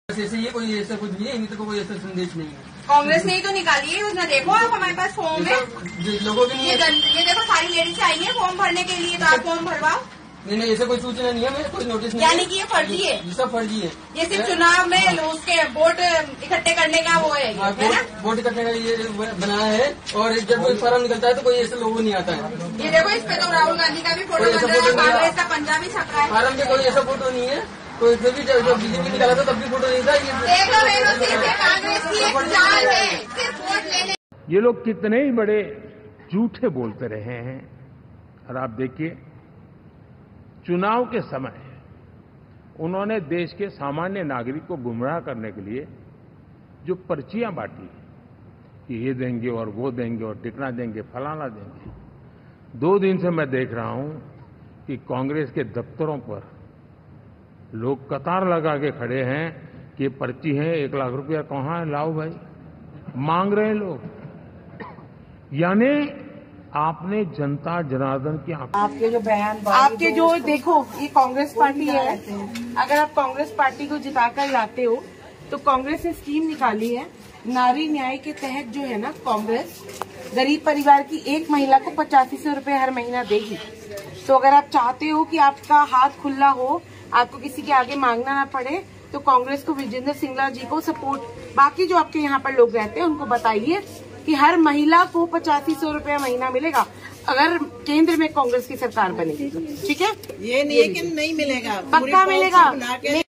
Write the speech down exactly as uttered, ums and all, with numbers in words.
ऐसे ये कोई ऐसा कुछ नहीं है, इन्हीं तो कोई ऐसा संदेश नहीं है। कांग्रेस ने ही तो निकाली है, उसने देखो आप हमारे पास फॉर्म है, लोगों के ये, ये देखो सारी लेडीज आई है फॉर्म भरने के लिए, तो आप फॉर्म भरवाओ। नहीं नहीं, ऐसा कोई सूचना नहीं है, हमें कोई नोटिस नहीं। यानी कि ये फर्जी है, ये सब फर्जी है। ये सिर्फ चुनाव में उसके वोट इकट्ठे करने का वो है, हाँ, है ना? वोट इकट्ठे का ये बनाया है, और जब कोई फॉर्म निकलता है तो कोई ऐसे लोगो नहीं आता है। ये देखो इस पे तो राहुल गांधी का भी फोटो बन रहा है, कांग्रेस का पंजाबी छप रहा है। फॉर्म में कोई ऐसा फोटो नहीं है, कोई भी जब बीजेपी निकाला था तब भी फोटो नहीं था। ये कांग्रेस की एक चाल है, सिर्फ वोट लेने। ये लोग कितने ही बड़े झूठे बोलते रहे हैं। और आप देखिए, चुनाव के समय उन्होंने देश के सामान्य नागरिक को गुमराह करने के लिए जो पर्चियां बांटी कि ये देंगे और वो देंगे और टिकना देंगे, फलाना देंगे, दो दिन से मैं देख रहा हूं कि कांग्रेस के दफ्तरों पर लोग कतार लगा के खड़े हैं कि ये पर्ची है, एक लाख रुपया कहाँ है, लाओ भाई, मांग रहे हैं लोग। यानी आपने जनता जनार्दन की आपके जो बयान आपके जो देखो, ये कांग्रेस पार्टी है, अगर आप कांग्रेस पार्टी को जिताकर लाते हो तो कांग्रेस ने स्कीम निकाली है, नारी न्याय के तहत जो है ना, कांग्रेस गरीब परिवार की एक महिला को पचासी सौ रूपये हर महीना देगी। तो अगर आप चाहते हो कि आपका हाथ खुला हो, आपको किसी के आगे मांगना ना पड़े, तो कांग्रेस को विजेंद्र सिंगला जी को सपोर्ट, बाकी जो आपके यहाँ पर लोग रहते हैं उनको बताइए कि हर महिला को पचासी सौ रूपया महीना मिलेगा अगर केंद्र में कांग्रेस की सरकार बनेगी। ठीक है, ये नहीं कि नहीं मिलेगा, पक्का मिलेगा।